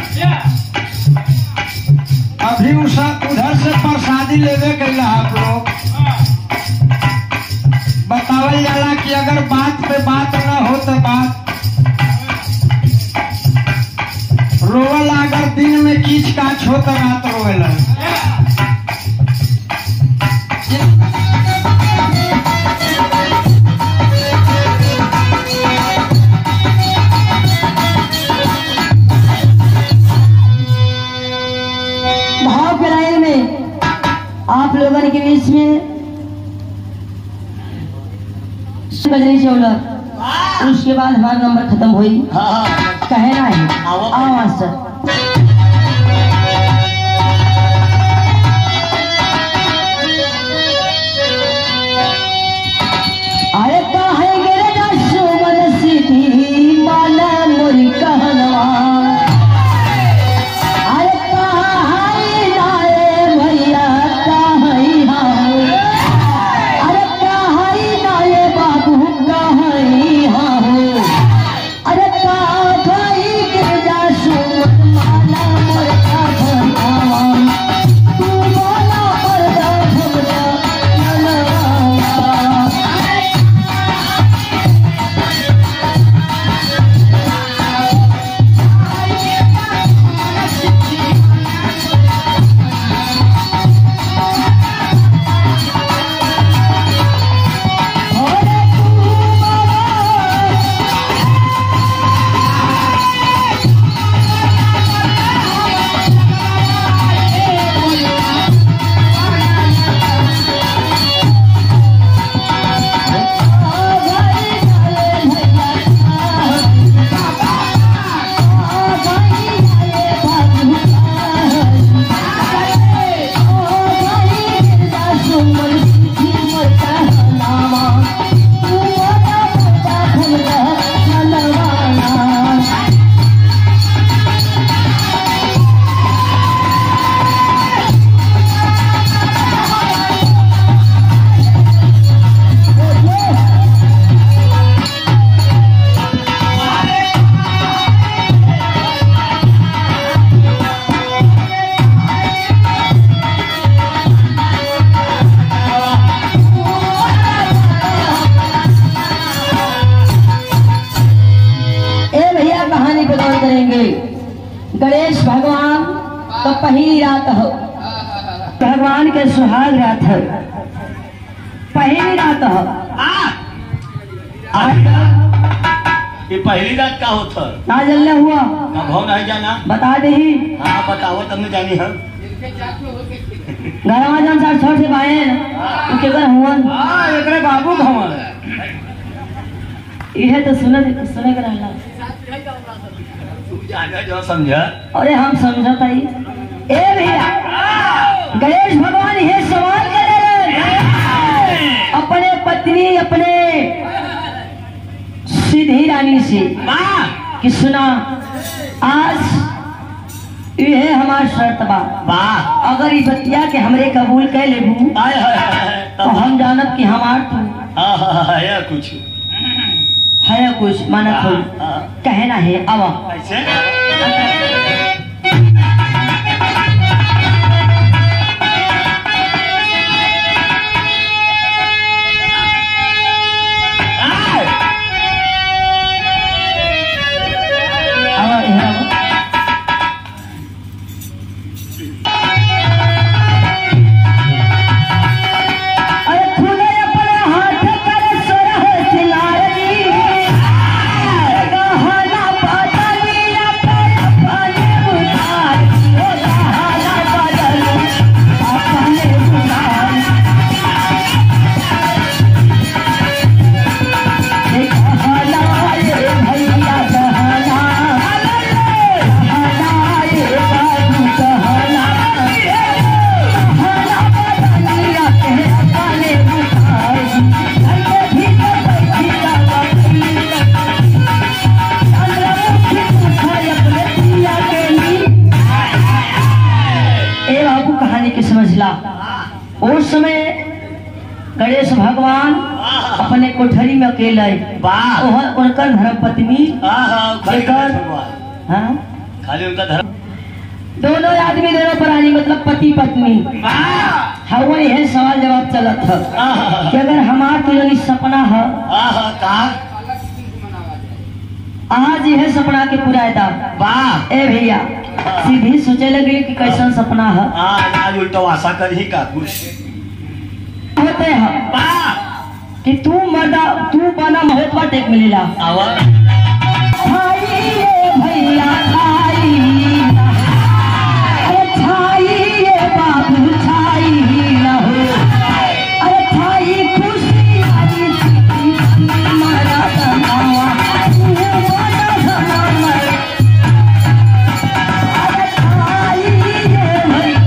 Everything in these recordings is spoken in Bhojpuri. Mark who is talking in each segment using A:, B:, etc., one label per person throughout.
A: अभी उधर से प्रसादी लेवे गए आप लोग। बतावल जाला कि अगर बात पे बात न हो तो बात रोवला, अगर दिन में कीच काच हो तो रात रोवेला।
B: भाव के लाइन में आप लोगों के बीच में बजरी चौलर, उसके बाद हमारा नंबर खत्म हुई। कहना है आओ मास्टर। अरे काहे गिरे जा सुमन सीधी माला मोरी कहनवा। अरे काहे नाए भैया काहे हाओ। अरे काहे नाए बाबू काहे हाओ। अरे काहे गिरे जा सुमन माला मोरी कहनवा। तू माला पर्दा भगदा मनवा। गणेश भगवान का पहली रात हो, भगवान के सुहाग रात हो, पहली रात हो।
C: ये पहली रात का होता
B: ना जलने हुआ
C: भाव नहीं जाना
B: बता दे।
C: हाँ बताओ तुमने जानी है
B: घरवा जन साठ छोड़ से पाए केकर हुआ
A: एकरे बाबू भवन
B: यह तो सुने कर रहला।
C: जो समझा
B: अरे हम समझता ही ए भैया गणेश भगवान ये सवाल करे अपने पत्नी अपने सीधी रानी से कि सुना आज यह हमार शर्त बा, अगर ये बतिया के हमरे कबूल कर लेबू तो हम जानब कि हमार तू
C: कुछ
B: है कुछ माना खोल कहना है आवा उस समय गणेश भगवान अपने कोठरी में अकेले उनकर धर्म पत्नी
C: खाली उनका धर्म।
B: दोनों आदमी दोनों प्राणी मतलब पति पत्नी हवा यह सवाल जवाब चलत है कि अगर हमार तो जनी सपना है आज यह सपना के पूरा था
C: वाह
B: ए भैया सीधी सोचे लगे कि कैसन सपना है
C: आज उल्टा आशा कर ही का कुछ
B: होते है
C: वाह
B: कि तू मर्दा तू बना महत्वा टेक मिलेला भाई ये भैया भाई अरे छाई ये बाबू छाई न हो अरे छाई खुशी आई मारा तनावा तू बना धमावा अरे छाई ये भैया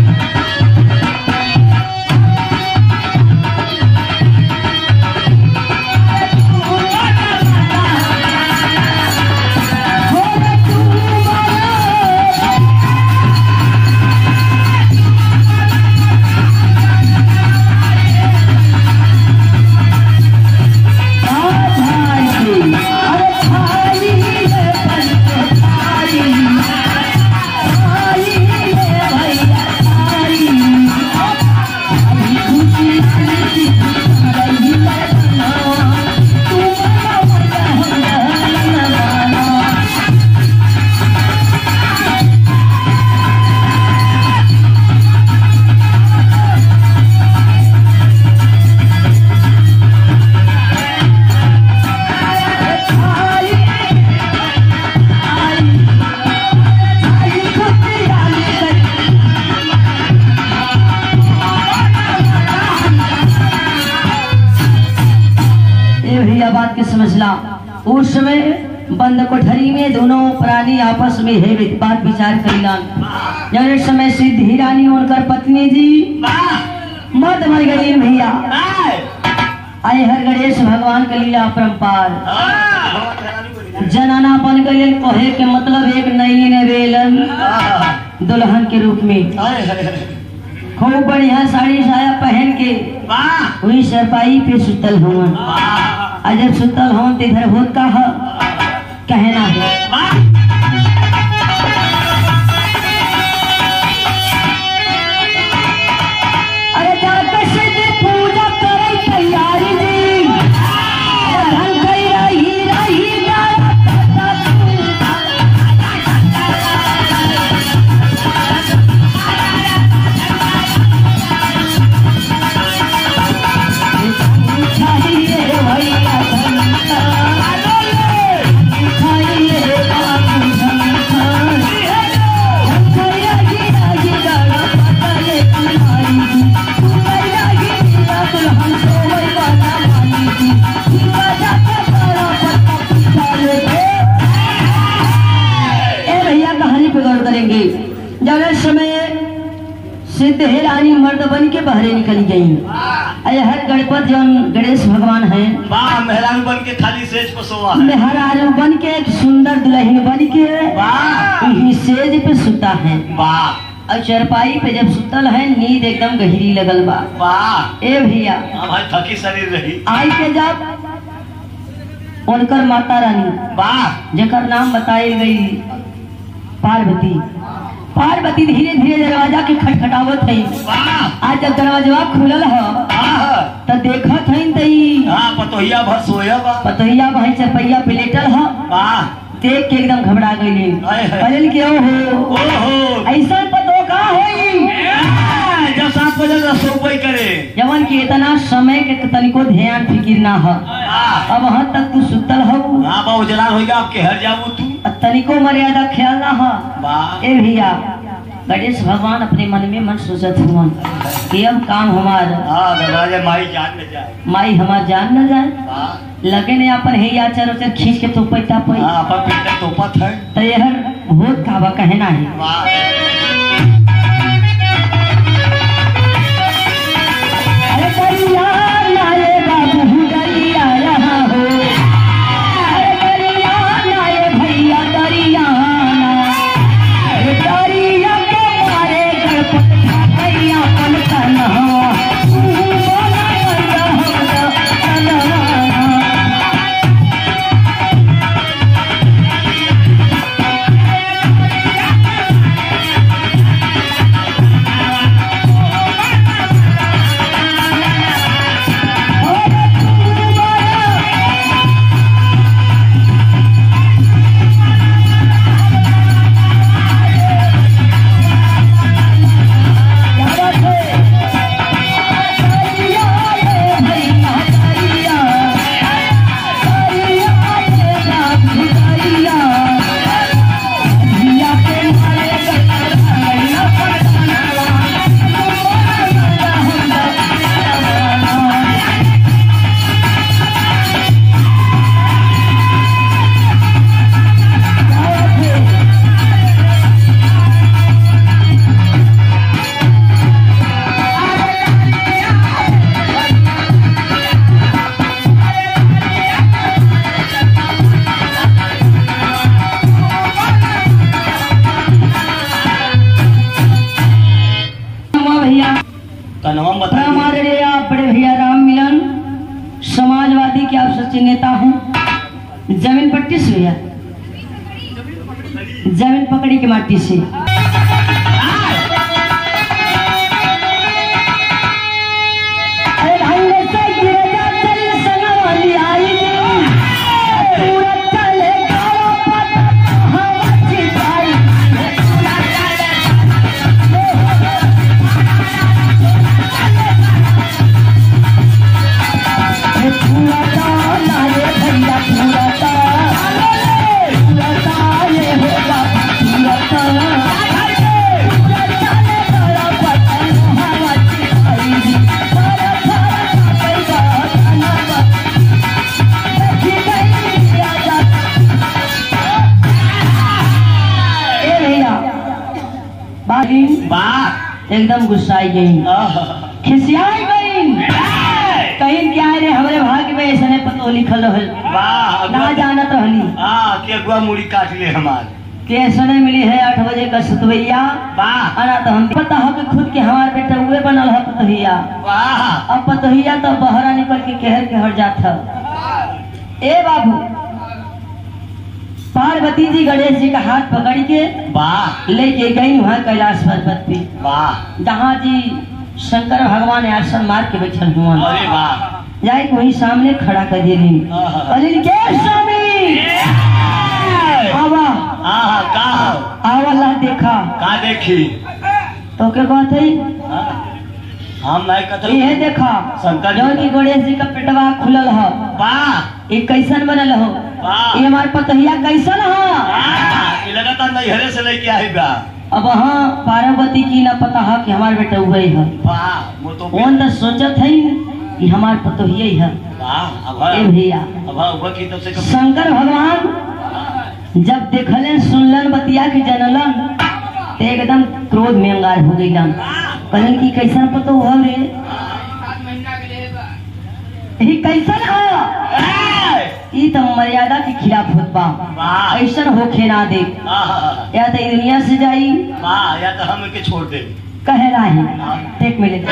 B: बात के समझला उस समय बंद कोठरी में दोनों प्राणी आपस में है बात विचार करिलान जब समय सिद्धि रानी उनकर पत्नी जी मर्द मर गई भैया आए हर गणेश भगवान का लीला अपरंपार जनाना बन गए कहे के मतलब एक नई नवेलन दुल्हन के रूप में खूब बढ़िया साड़ी साया पहन के वही सरपाई पे सुतल हुआ जब सुतल हों तो इधर होता है कहना है अरे जाके सिद्ध पूजा करे तैयारी जी धन रही रही जब समय सिद्ध रानी मर्द बन के बहरे निकली गई हर गणपत जो गणेश भगवान है
C: मेहरारू बन के खाली सेज पर सोवा
B: मेहरारू बन के एक सुंदर दुल्हन बन के सेज पे सुता है और चरपाई पे जब सुतल है नींद एकदम गहरी लगल बा ए भैया
C: हमारी थकी शरीर रही
B: आई के जब उनकर माता रानी जेकर नाम बताई गई पार्वती पार्वती धीरे धीरे दरवाजा के खटखटावत है आज जब दरवाजा खुलल है तो देखत है
C: पतोहिया भर सोया
B: पतोहिया भाई चरपैया पे लेटल है देख के एकदम घबरा गई कहल के ओहो ऐसा पतो का होई
C: जब 7 बजे रसोई करे
B: जवन के इतना समय के तनिको ध्यान फिकिर ना है अब वहां तक तू सुतल हो
C: बहुत जलान होगा आपके हर जाऊ तू
B: तनिको मर्यादा ख्याल ना है ए भैया गणेश भगवान अपने मन में मन सोचत हुआ कि अब काम हमारा
C: माई जान न जाए
B: माई हमार जान न जाए लगे ने अपन है आचर उचर खींच के तो पैता पई
C: अपन पीटे तोपत है
B: तो यह बहुत काबा कहना है अरे करिया नाये बाबू डरिया रहा हो अरे करिया नाये भैया डरिया डरिया के मारे गणपत भैया पन करना राष्ट्रीय नेता हूँ। जमीन पट्टी से भैया, जमीन पकड़ी के माटी से। एकदम गुस्साई गई, खिसियाई गई। कहीं क्या रे हमारे भाग्य में ऐसा पतो लिखल रहल, ना जानत रहली
C: के अगुआ मुड़ी काट ले हमार
B: के सुने मिली है 8 बजे का सुतवैया। अना तो हम पता हो कि खुद के हमारे बेटा उहे बनल है पतोहिया। अब पतोहिया तो बहरा निकल के कहर के हट जात है। ए बाबू, पार्वती जी गणेश जी का हाथ पकड़ के लेके गई वहाँ कैलाश पर्वत पे, जहाँ जी शंकर भगवान आसन मार के बैठल हुआ। जाए वही सामने खड़ा कर दिए के स्वामी आवा आवला देखा
C: का देखी
B: तो क्या कहते
C: हम नहीं कतल
B: ये देखा
C: शंकर
B: जौन की गणेश जी का पेटवा खुलल है, ये कैसन बनल हो, ये हमार पतहिया कैसन हो।
C: ये लगातार नहीं हरे से लेके आई बा।
B: अब हाँ पार्वती की ना पता है कि हमारे बेटा उगई है।
C: वो तो
B: कौन तो सोचत है कि हमार पतोहिया ही है। ए भैया, शंकर भगवान जब देखलन सुनलन बतिया के जनलन तो एकदम क्रोध में अंगार हो गई। कहलन की कैसन पतो हो रे, ही कैसन है, ई तो मर्यादा के खिलाफ होत बा, ऐसा होखे ना दे। या तो दुनिया से जाई
C: या तो हम के छोड़ दे
B: कहे रही। एक मिनट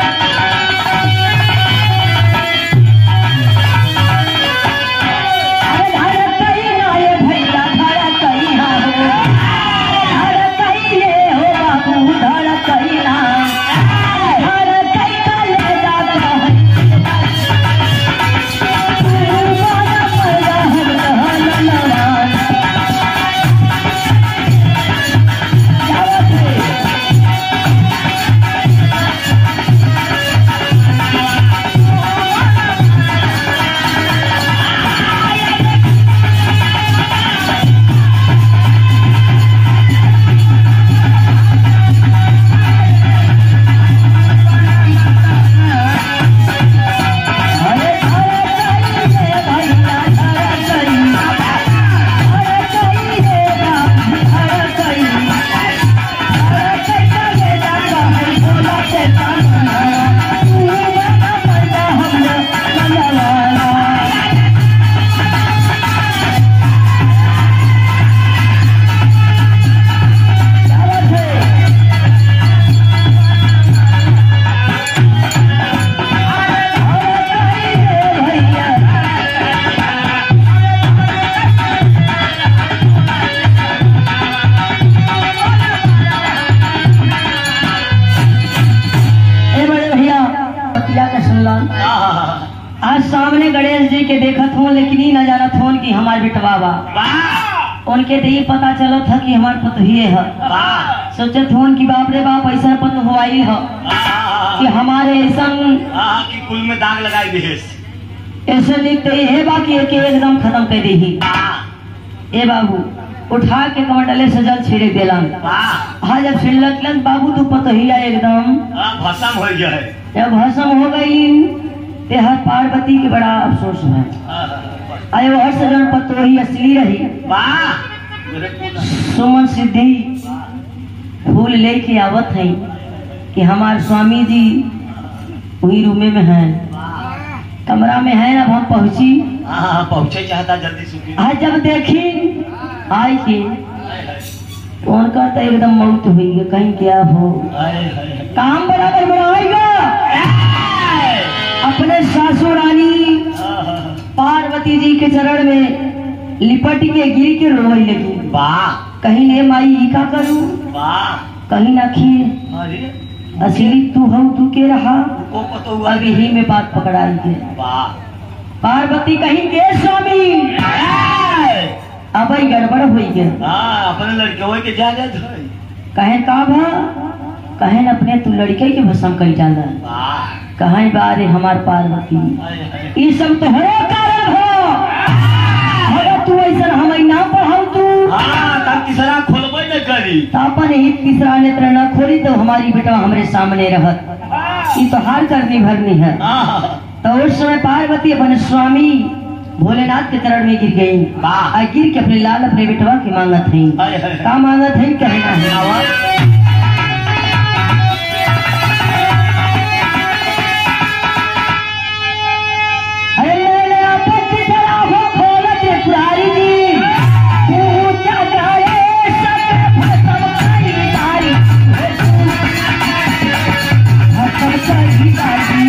B: आज सामने गणेश जी के देखत हो, लेकिन ही न जानत हो कि हमारे बेटवा बा। उनके तो ये पता चलो था कि हमारे पतोहिए है। सोचत हो कि बाप रे बाप ऐसा पत हुआई है कि हमारे ऐसा
C: कि कुल में दाग लगाई दे
B: ऐसे लिखते है बाकी एकदम खत्म कर दी। ए बाबू उठा के कमंडले से जल छिड़क दिलन। हाँ जब छिड़कलन बाबू तू पतोहिया एकदम
C: भस्म हो गया है।
B: जब भस्म हो गई ते हर पार्वती के बड़ा अफसोस है। अरे वो हर सजन पतोही असली रही। सुमन सिद्धि फूल लेके आवत है कि हमारे स्वामी जी वही रूमे में हैं, कमरा में है। अब हम पहुंची
C: पहुंचे चाहता जल्दी सुखी।
B: आज जब देखी आई के उनका तो एकदम मौत हुई है। कहीं क्या हो काम बराबर बनाएगा अपने सासू रानी पार्वती जी के चरण में लिपट के गिर के रोने लगी।
C: वाह
B: कहीं ले माई ई का करूं,
C: वाह।
B: कहीं ना खिए
C: अरे
B: असली तू हम तू के रहा।
C: को तो हुआ
B: अब यही में बात पकड़ाई के।
C: वाह।
B: पार्वती कहीं के स्वामी अब ही गड़बड़ हुई के।
C: हाँ अपने लड़के के जा जात है।
B: कहे का भा कहे न अपने तू लड़के के भस्म कई डाला।
C: वाह।
B: कहीं बारे हमार पार्वती
C: हाय, हाय।
B: ये सब तो हरे कारण हो। अगर तू ऐसा हमें ना पढ़ाऊ तू
C: हाँ तब तीसरा खोलबे न करी
B: तो अपन ही तीसरा नेत्र न खोली तो हमारी बेटा हमारे सामने रहत। ये तो हार करनी भरनी है।
C: हाँ
B: तो उस समय पार्वती अपने स्वामी भोलेनाथ के चरण में गिर गई।
C: वाह।
B: और गिर के अपने लाल अपने बेटवा की मांगत है।
C: हाय, हाय।
B: का मांगत है कहना है। अरे मैंने आपत्ति करा हो खोलत पुरारी जी पूजा करे सब भस्म कई तारी भस्म कई तारी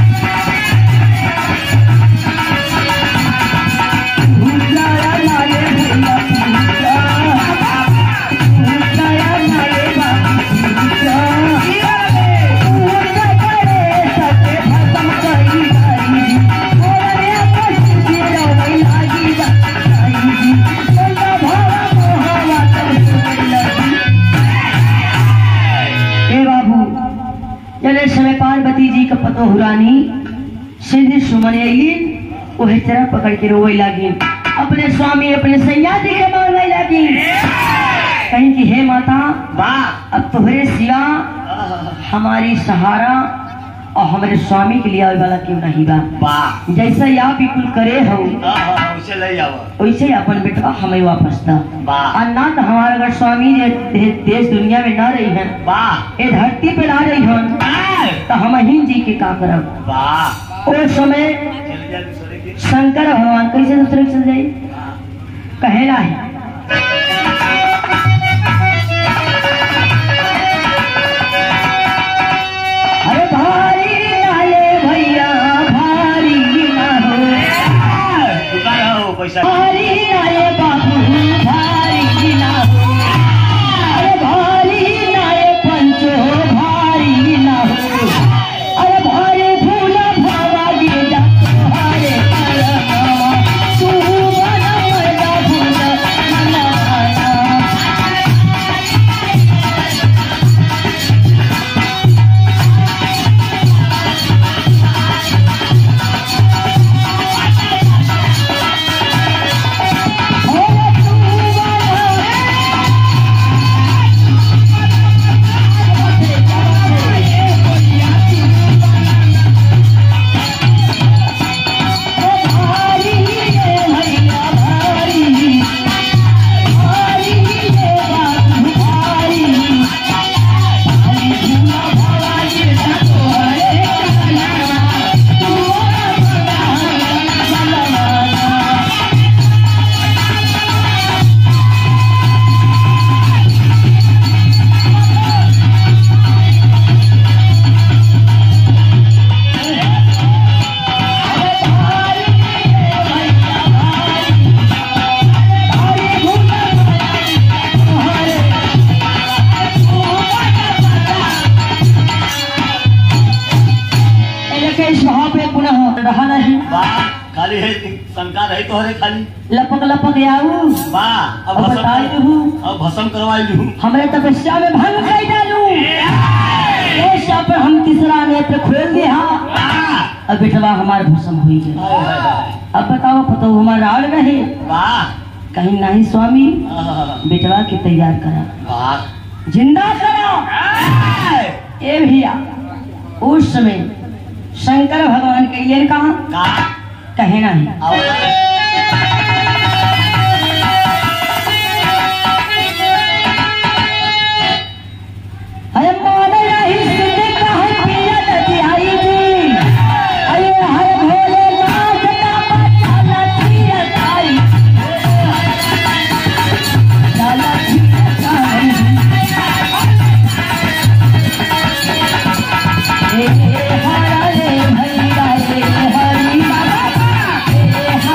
B: समय पार्वती जी का पतो हुरानी सिंधी सुमन वही तरह पकड़ के रोवे लगी। अपने स्वामी अपने सैया जी के मांगने लगी। कहीं की हे माता
C: वाह।
B: अब तुम्हारे सिवा हमारी सहारा और हमारे स्वामी के लिए आने वाला क्यों नहीं बा।
C: वाह।
B: जैसा ही आप बिल्कुल करे हो
C: उसे ले जाओ
B: वैसे ही अपन बेटवा हमें वापस दा।
C: वाह।
B: और ना तो हमारे अगर स्वामी देश दुनिया में ना रही है
C: वाह।
B: ये धरती पे ना रही है तो हम ही जी के का करब।
C: वाह।
B: उस समय
C: चल जा दूसरे के।
B: शंकर भगवान कैसे दूसरे चल जाये कहना है। अरे भारी नाले भैया भारी ना हो
C: पैसा
B: भारी नाले बाबू भारी ना हो। अरे भारी नाले पंचो भारी ना हो। अरे भारी फूल भावा गिरा तुम्हारे करमावा तू बना मरदा फूल मनाना। रहा नहीं।
C: वाह। खाली है शंका रही तो हरे खाली
B: लपक लपक आऊ
C: वाह।
B: अब बताई हूँ
C: अब भस्म करवाई लूं
B: हमरे तपस्या में भंग कर डालू। ऐसा पर हम तीसरा नेत्र खोल दिया अब बेटवा हमारे भस्म हुई है। अब बताओ पतो हमारा राग नहीं
C: वाह।
B: कहीं नहीं स्वामी बेटवा के तैयार करा
C: वाह।
B: जिंदा करा। ये भैया उस समय शंकर भगवान के लिए कहा कहना है। हरी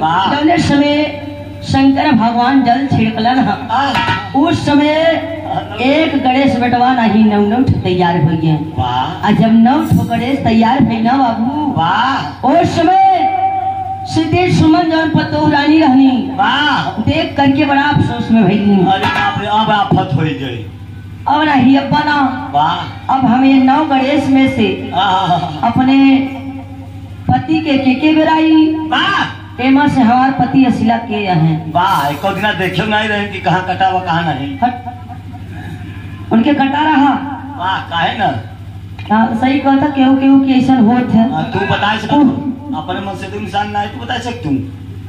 C: वाह।
B: जौने समय शंकर भगवान जल छिड़कलन ह
C: वाह
B: उस समय एक गणेश बेटवा नहीं नौ तैयार हो गए।
C: वाह
B: आ जब 9 गणेश तैयार भई ना बाबू
C: वाह
B: उस समय सीधे सुमन जौन पतो रानी रहनी
C: वाह।
B: देख करके बड़ा अफसोस में भई।
C: अरे बाप रे अब आफत हो गई।
B: अब नहीं अब बना
C: वाह
B: अब हमें 9 गणेश में से अपने पति के बेराई
C: वाह
B: एमा से हमार पति असिला के हैं।
C: वाह एको दिना देखियो नहीं रहे कि कहाँ कटा हुआ कहाँ नहीं।
B: हट उनके कटा रहा।
C: वाह काहे न
B: हाँ, सही कहता केहू केहू की ऐसा होत है।
C: तू बता सकता अपने मन से तू इंसान ना है तू बता सकता हूँ।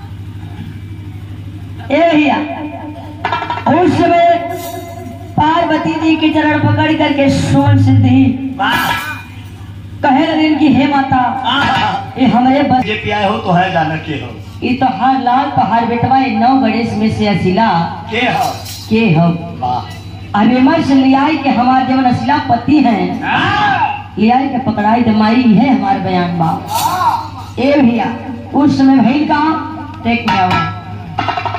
B: ए भैया उस समय पार्वती जी के चरण पकड़ करके सोन सिद्धि
C: वाह
B: कहे लगन की हे माता ये हमारे बस
C: जे पिया हो तो है जाना के हो
B: ये तो हर लाल तो हर बेटवा 9 गणेश में से असिला
C: के हो
B: के हो।
C: वाह
B: अनेमा से लियाई के हमारे जवन असिला पति हैं लियाई के पकड़ाई दमाई है हमारे बयान बा। ए भैया उस समय भई का टेक में आओ